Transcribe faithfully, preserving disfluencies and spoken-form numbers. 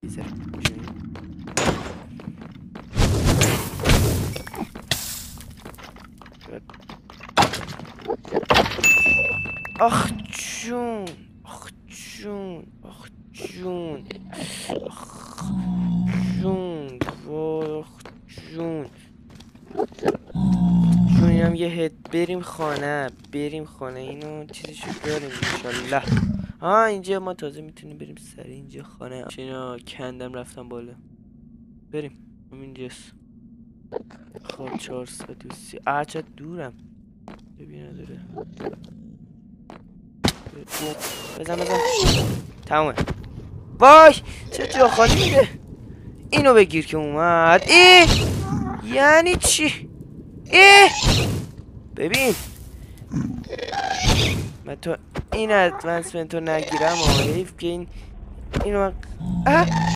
آخ جون، آخ جون، آخ جون، آخ جون، وای آخ جون جون. اینم یه هد. بریم خانه، بریم خانه. اینو چیزشو داریم انشالله. ها اینجا ما تازه میتونیم بریم سر اینجا خانه. اینا کندم رفتم بالا. بریم اینجاست. خب چهارصد و سی. آه چه دورم. ببین نداره. بزن بزن. تمومه. وای چه جا خالی میده. اینو بگیر که اومد. ای یعنی چی؟ ای ببین من تو این ادوانسمنت رو نگیرم. حیف که این اینو من